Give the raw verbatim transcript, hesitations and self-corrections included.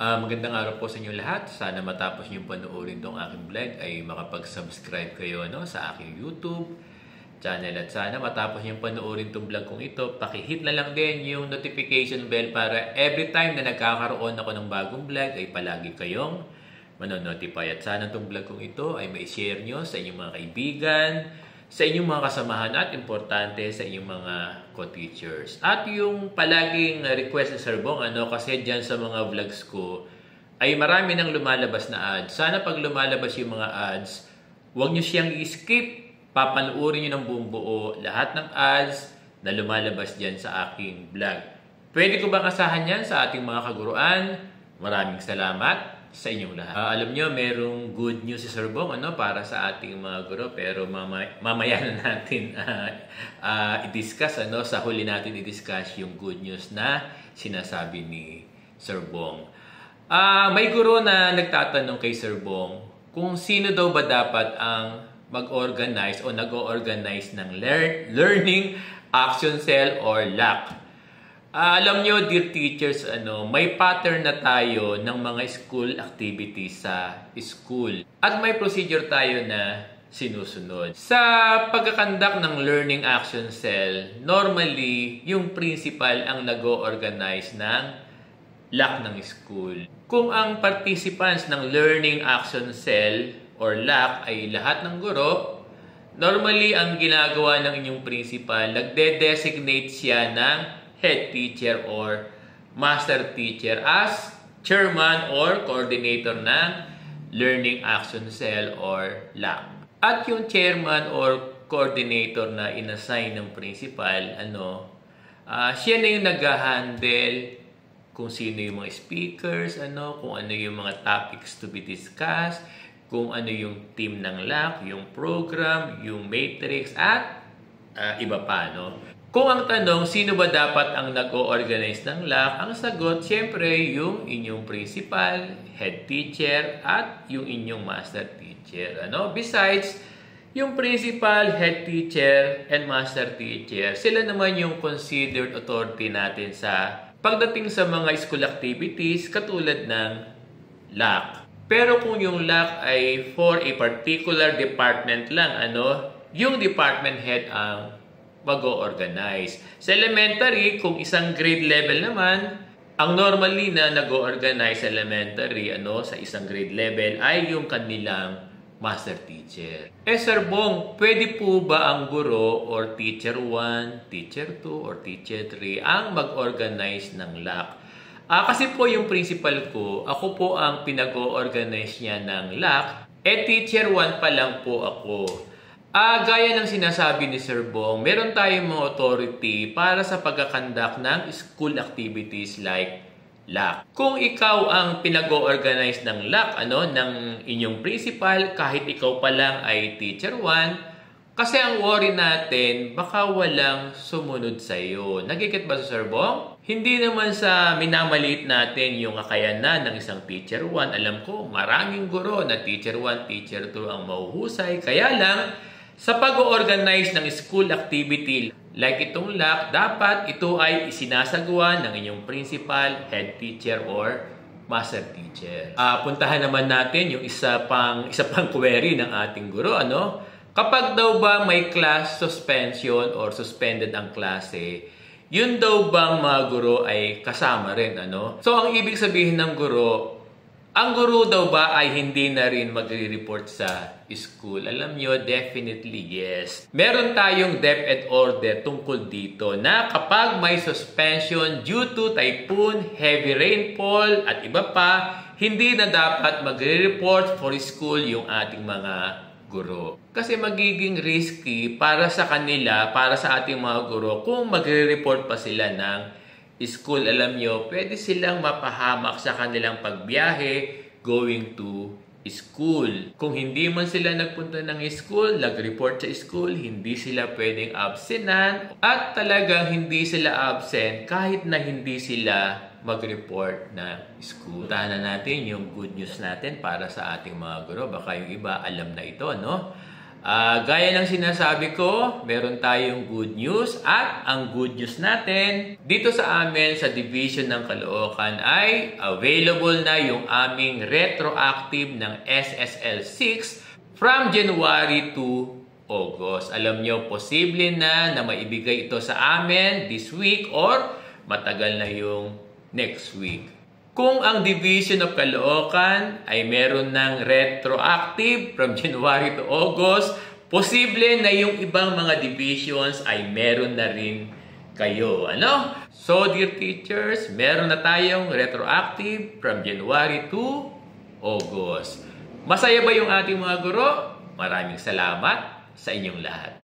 Ah, magandang araw po sa inyo lahat. Sana matapos niyo panoorin tong aking vlog ay makapag-subscribe kayo no, sa aking YouTube channel. At sana matapos niyo panoorin tong vlog kong ito, pakihit na lang din yung notification bell para every time na nagkakaroon ako ng bagong vlog ay palagi kayong manonotify. At sana tong vlog kong ito ay mai-share nyo sa inyong mga kaibigan, sa inyong mga kasamahan at importante sa inyong mga co-teachers. At yung palaging request ni Sir Bong, ano, kasi dyan sa mga vlogs ko ay marami nang lumalabas na ads. Sana pag lumalabas yung mga ads, huwag nyo siyang i-skip. Papanoorin nyo ng buong buo lahat ng ads na lumalabas dyan sa aking vlog. Pwede ko bang asahan yan sa ating mga kaguruan? Maraming salamat sa inyong lahat. Uh, alam nyo, merong good news si Sir Bong ano, para sa ating mga guro, pero mamaya, mamaya na natin uh, uh, i-discuss. Ano, sa huli natin i-discuss yung good news na sinasabi ni Sir Bong. Uh, may guro na nagtatanong kay Sir Bong kung sino daw ba dapat ang mag-organize o nag-organize ng lear learning action cell or L A C. Uh, alam nyo, dear teachers, ano, may pattern na tayo ng mga school activities sa school. At may procedure tayo na sinusunod. Sa pagkakandak ng Learning Action Cell, normally, yung principal ang nag-o-organize ng L A C ng school. Kung ang participants ng Learning Action Cell or L A C ay lahat ng guro, normally, ang ginagawa ng inyong principal, nagde-designate siya ng head teacher or master teacher as chairman or coordinator ng Learning Action Cell or L A C. At yung chairman or coordinator na inassign ng principal, ano, uh, siya na yung nag-handle kung sino yung mga speakers, ano, kung ano yung mga topics to be discussed, kung ano yung team ng L A C, yung program, yung matrix, at uh, iba pa, no? Kung ang tanong, sino ba dapat ang nag-o-organize ng L A C? Ang sagot, siyempre, yung inyong principal, head teacher, at yung inyong master teacher. Ano? Besides, yung principal, head teacher, and master teacher, sila naman yung considered authority natin sa pagdating sa mga school activities katulad ng L A C. Pero kung yung L A C ay for a particular department lang, ano, yung department head ang mag-o-organize. Sa elementary, kung isang grade level naman, ang normally na nag-o-organize sa elementary, ano, sa isang grade level, ay yung kanilang master teacher. Eh, Sir Bong, pwede po ba ang guro or teacher one, teacher two, or teacher three ang mag-organize ng L A C? Ah, kasi po yung principal ko, ako po ang pinag-o-organize niya ng L A C, eh teacher one pa lang po ako. Ah, gaya ng sinasabi ni Sir Bong, meron tayong mga authority para sa pagkakandak ng school activities like L A C. Kung ikaw ang pinag-o-organize ng L A C, ano, ng inyong principal, kahit ikaw pa lang ay teacher one, kasi ang worry natin, baka walang sumunod sa iyo. Nagigit ba sa Sir Bong? Hindi naman sa minamaliit natin yung kakayanan ng isang teacher one. Alam ko, maraming guro na teacher one, teacher two ang mahuhusay. Kaya lang, sa pag-o-organize ng school activity like itong L A C, dapat ito ay isinasagawa ng inyong principal, head teacher, or master teacher. Uh, puntahan naman natin yung isa pang, isa pang query ng ating guro. Ano? Kapag daw ba may class suspension or suspended ang klase, yun daw bang mga guro ay kasama rin? Ano? So, ang ibig sabihin ng guro, ang guro daw ba ay hindi na rin magre-report sa school? Alam nyo, definitely yes. Meron tayong DepEd order tungkol dito na kapag may suspension due to typhoon, heavy rainfall, at iba pa, hindi na dapat magre-report for school yung ating mga guro. Kasi magiging risky para sa kanila, para sa ating mga guro, kung magre-report pa sila ng school. Alam nyo, pwede silang mapahamak sa kanilang pagbiyahe going to school. Kung hindi man sila nagpunta ng school, nag-report sa school, hindi sila pwedeng absentan at talagang hindi sila absent kahit na hindi sila mag-report na school. Puntahan na natin yung good news natin para sa ating mga guro. Baka yung iba alam na ito, no? Uh, gaya ng sinasabi ko, meron tayong good news at ang good news natin dito sa amin sa Division ng Caloocan ay available na yung aming retroactive ng S S L six from January to August. Alam nyo, posible na na maibigay ito sa amin this week or matagal na yung next week. Kung ang Division of Caloocan ay meron ng retroactive from January to August, posible na yung ibang mga divisions ay meron na rin kayo. Ano? So, dear teachers, meron na tayong retroactive from January to August. Masaya ba yung ating mga guro? Maraming salamat sa inyong lahat.